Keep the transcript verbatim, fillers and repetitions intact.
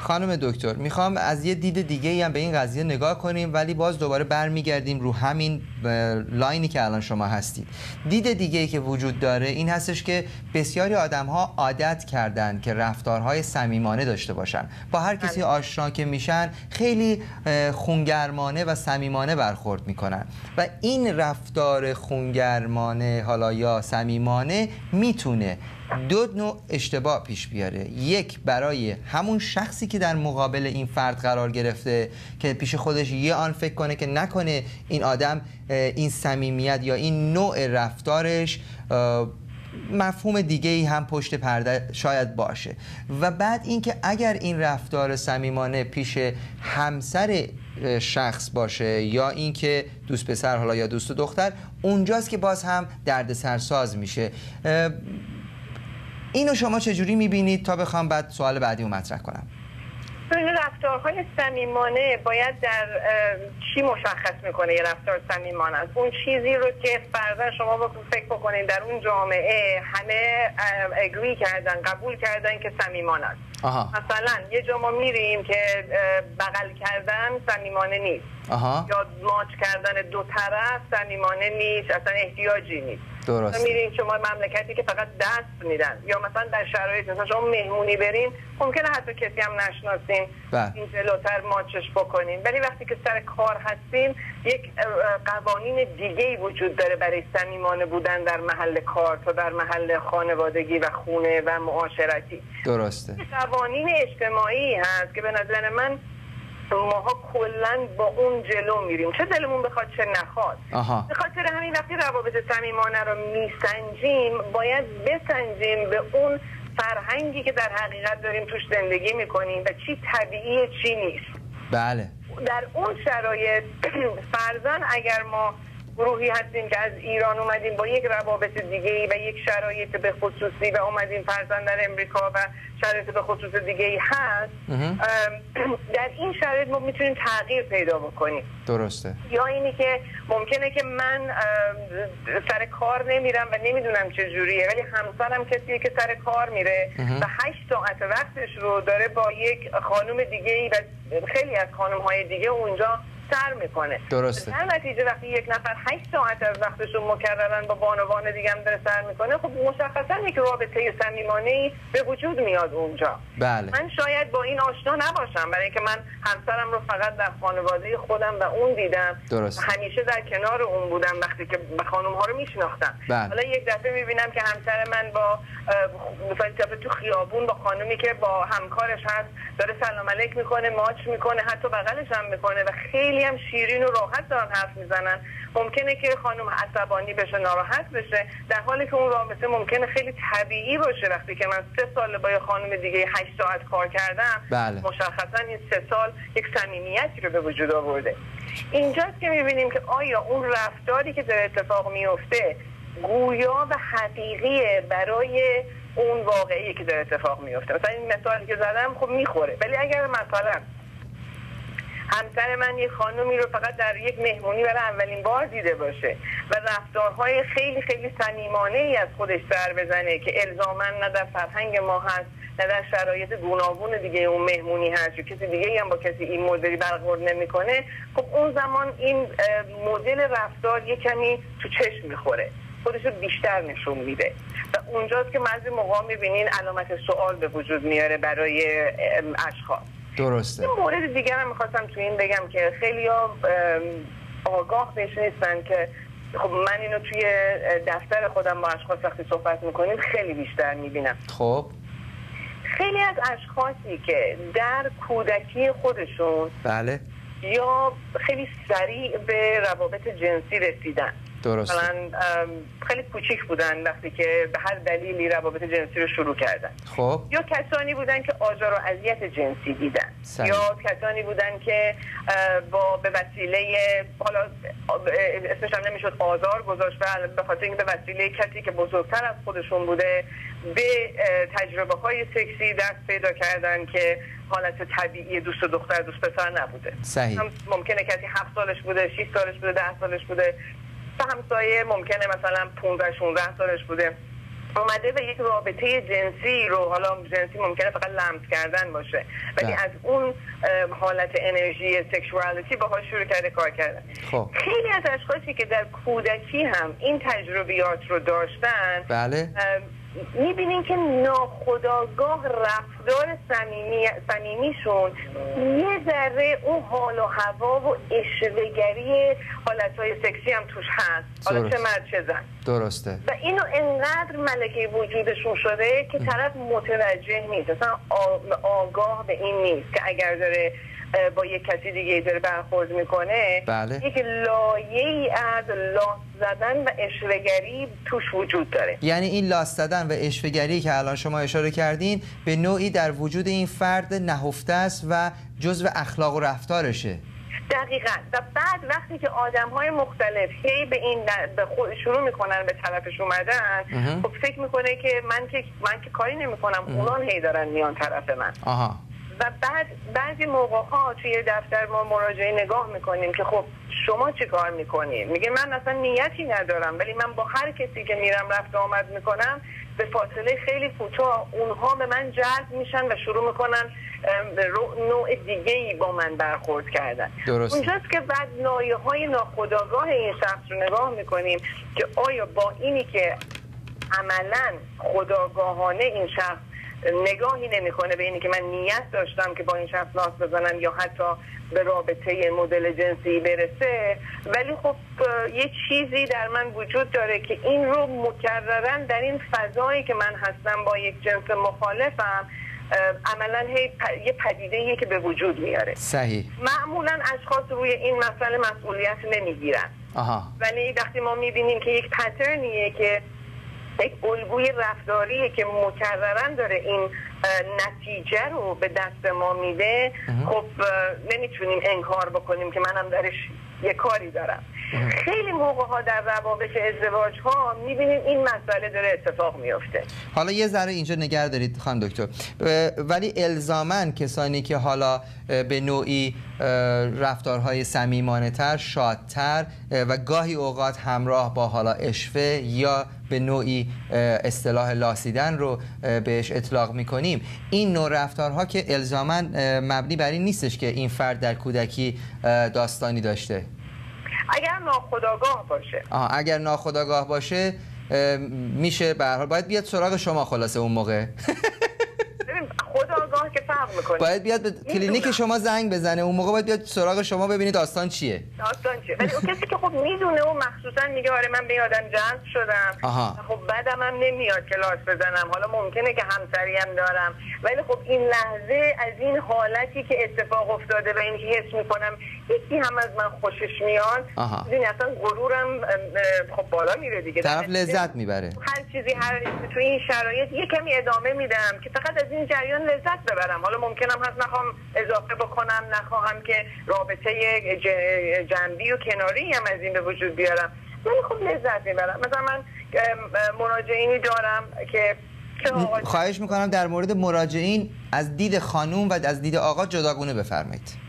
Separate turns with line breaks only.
خانم دکتر میخوام از یه دید دیگه ای هم به این قضیه نگاه کنیم، ولی باز دوباره برمیگردیم رو همین لاینی که الان شما هستید. دید دیگه ای که وجود داره این هستش که بسیاری آدم ها عادت کردن که رفتارهای صمیمانه داشته باشن، با هر کسی آشنا که میشن خیلی خونگرمانه و صمیمانه برخورد میکنن و این رفتار خونگرمانه حالا یا صمیمانه میتونه دو نوع اشتباه پیش بیاره. یک، برای همون شخصی که در مقابل این فرد قرار گرفته که پیش خودش یه آن فکر کنه که نکنه این آدم این صمیمیت یا این نوع رفتارش مفهوم دیگه ای هم پشت پرده شاید باشه. و بعد اینکه اگر این رفتار صمیمانه پیش همسر شخص باشه یا اینکه دوست پسر حالا یا دوست دختر، اونجاست که باز هم دردسرساز میشه. اینو شما چجوری میبینید تا بخوام بعد سوال بعدی رو مطرح کنم؟
این رفتارهای صمیمانه باید در چی مشخص میکنه یه رفتار صمیمانه است؟ اون چیزی رو که فرضاً شما با فکر بکنین در اون جامعه همه اگری کردن، قبول کردن که صمیمانه است. آها. مثلا یه جا ما میریم که بغل کردن صمیمانه نیست. آها. یا ماچ کردن دو طرف صمیمانه نیست، اصلا احتیاجی نیست. درست. میرین شما مملکتی که فقط دست میدن، یا مثلا در شرایط مثلا شما مهمونی برین ممکنه حتی کسی هم نشناسین این جلوتر ماچش بکنین، ولی وقتی که سر کار هستین یک قوانین دیگه‌ای وجود داره برای صمیمانه بودن در محل کار تا در محل خانوادگی و خونه و معاشرتی.
درسته.
قوانین اجتماعی هست که به نظر من ماها کلن با اون جلو میریم، چه دلمون بخواد چه نخواد. به خاطر همین وقتی روابط صمیمانه رو میسنجیم باید بسنجیم به اون فرهنگی که در حقیقت داریم توش زندگی میکنیم و چی طبیعیه چی نیست.
بله.
در اون شرایط فرضاً اگر ما گروهی هستیم که از ایران اومدیم با یک روابط دیگه‌ای و یک شرایط به خصوصی و اومدیم فرضاً در امریکا و شرایط به خصوص دیگه‌ای هست، در این شرایط ما میتونیم تغییر پیدا بکنیم.
درسته.
یا اینی که ممکنه که من سر کار نمیرم و نمیدونم چه جوریه، ولی همسرم کسیه که سر کار میره و هشت ساعت وقتش رو داره با یک خانم دیگه‌ای و خیلی از خانم‌های دیگه اونجا سر میکنه.
درسته.
در نتیجه وقتی یک نفر هشت ساعت از وقتش رو مکررن با بانوان دیگه هم داره سر میکنه، خب مشخصا یک رابطه صمیمانه‌ای به وجود میاد اونجا.
بله.
من شاید با این آشنا نباشم برای اینکه من همسرم رو فقط در خانواده خودم و اون دیدم.
درست.
همیشه در کنار اون بودم وقتی که خانم ها رو میشناختم.
بله.
حالا یک دفعه میبینم که همسر من با مثلا تو خیابون با خانمی که با همکارش هست داره سلام علیک میکنه، ماچ میکنه، حتی بغلش هم میکنه و خیلی هم شیرین و راحت دارن حرف میزنن. ممکنه که خانم عصبانی بشه، ناراحت بشه، در حالی که اون رابطه ممکنه خیلی طبیعی باشه. وقتی که من سه سال با یه خانم دیگه هشت ساعت کار کردم،
بله.
مشخصا این سه سال یک صمیمیتی رو به وجود آورده. اینجاست که میبینیم که آیا اون رفتاری که در اتفاق میفته گویا و حقیقیه برای اون واقعی که در اتفاق میفته. مثلا این مثالی که زدم خب میخوره، ولی اگر مثلا همسر من یک خانمی رو فقط در یک مهمونی برای اولین بار دیده باشه و رفتارهای خیلی خیلی صمیمانه ای از خودش سر بزنه که الزاما نه در فرهنگ ما هست نه در شرایط گوناگون دیگه اون مهمونی هست یا کسی دیگه هم با کسی این مدلی برخورد نمیکنه، خب اون زمان این مدل رفتار یک کمی تو چشم میخوره، خودش رو بیشتر نشون میده و اونجاست که بعضی موقع میبینین علامت سوال به وجود میاره برای اشخاص.
درسته.
این مورد دیگر هم میخواستم تو این بگم که خیلی ها آگاه بهش نیستن که خب من اینو توی دفتر خودم با اشخاص وقتی صحبت میکنیم خیلی بیشتر میبینم.
خب
خیلی از اشخاصی که در کودکی خودشون
بله
یا خیلی سریع به روابط جنسی رسیدن،
درسته.
مثلا خیلی کوچیک بودن وقتی که به هر دلیلی روابط جنسی رو شروع کردن،
خب
یا کسانی بودن که آزار و اذیت جنسی دیدن سن. یا کسانی بودن که با به وسیله حالا اسمش هم نمیشد آزار گذاشت به خاطر اینکه به وسیله کسی که بزرگتر از خودشون بوده به تجربه های سکسی دست پیدا کردن که حالت طبیعی دوست دختر دوست پسر نبوده.
صحیح.
هم ممکنه کسی هفت سالش بوده، شش سالش بوده، ده سالش بوده، همسایه ممکنه مثلا پانزده شانزده سالش بوده. اومده و یک رابطه جنسی رو، حالا جنسی ممکنه فقط لمس کردن باشه، ولی از اون حالت انرژی سکشوالیتی باهاش شروع کرده کار کردن.
خب.
خیلی از اشخاصی که در کودکی هم این تجربیات رو داشتن،
بله،
میبینین که ناخودآگاه رفتار صمیمی صمیمیشون یه ذره اون حال و هوا و اشوه‌گری حالتهای سکسی هم توش هست، حالا چه مرد چه زن.
درسته.
و اینو انقدر ملکه وجودشون شده که طرف متوجه نیست، اصلا آگاه به این نیست که اگر داره با یک کسی دیگه داره برخورد میکنه،
بله،
یک لایه‌ای از لاس زدن و اشوه‌گری توش وجود داره.
یعنی این لاس زدن و اشوه‌گری که الان شما اشاره کردین به نوعی در وجود این فرد نهفته است و جزء اخلاق و رفتارشه.
دقیقاً. و بعد وقتی که آدم‌های مختلف هی به این به خود شروع میکنن به طرفش اومدن، خب فکر میکنه که من که من که کاری نمیکنم، اونان هی دارن میان طرف من.
آها.
و بعد بعضی موقع‌ها توی دفتر ما مراجعه نگاه میکنیم که خب شما چی کار میکنید؟ میگه من اصلا نیتی ندارم، ولی من با هر کسی که میرم رفت آمد میکنم به فاصله خیلی کوتاه اونها به من جذب میشن و شروع میکنن نوع دیگه‌ای با من برخورد کردن.
درست.
اونجاست که بعد لایه‌های ناخودآگاه این شخص رو نگاه میکنیم که آیا با اینی که عملاً خودآگاهانه این شخص نگاهی نمیکنه به اینی که من نیت داشتم که با این شخص لاس بزنم یا حتی به رابطه مدل جنسی برسه، ولی خب یه چیزی در من وجود داره که این رو مکررن در این فضایی که من هستم با یک جنس مخالفم عملا هی پ... یه پدیده‌ایه که به وجود میاره.
صحیح.
معمولا اشخاص روی این مسئله مسئولیت نمیگیرن.
آها.
ولی وقتی ما میبینیم که یک پترنیه که یک الگوی رفتاریه که مکررن داره این نتیجه رو به دست ما میده، خب نمیتونیم انکار بکنیم که منم درش یه کاری دارم. خیلی موقع ها در روابط ازدواج ها میبینیم این مسئله داره اتفاق میفته.
حالا یه ذره اینجا نگه دارید خانم دکتر، ولی الزاماً کسانی که حالا به نوعی رفتارهای صمیمانه تر، شادتر و گاهی اوقات همراه با حالا اشوه یا به نوعی اصطلاح لاسیدن رو بهش اطلاق میکنیم، این نوع رفتارها که الزاماً مبنی بر این نیستش که این فرد در کودکی داستانی داشته.
اگر ناخودآگاه باشه
آها اگر ناخودآگاه باشه میشه به هر حال باید بیاد سراغ شما خلاصه اون موقع.
خودآگاه که فرق میکنه،
باید بیاد به کلینیک شما زنگ بزنه، اون موقع باید بیاد سراغ شما ببینید داستان چیه.
داستان چیه؟ ولی اون کسی که خب میدونه و مخصوصا میگه آره من به آدم جذب شدم،
آها.
خب بعدم هم نمیاد کلاس بزنم، حالا ممکنه که همسری هم دارم، ولی خب این لحظه از این حالتی که اتفاق افتاده و این که حس میکنم یکی هم از من خوشش میاد، این اصلا غرورم خب بالا میره دیگه،
طرف لذت میبره.
هر چیزی هر تو این شرایط یه کمی ادامه میدم که فقط از این جریان لذت ببرم. حالا ممکنم هست نخوام اضافه بکنم، نخواهم که رابطه جنبی و کناری هم از این به وجود بیارم، ولی خب لذت میبرم. مثلا من مراجعینی دارم که
خواهش میکنم در مورد مراجعین از دید خانوم و از دید آقا جداگونه بفرمایید.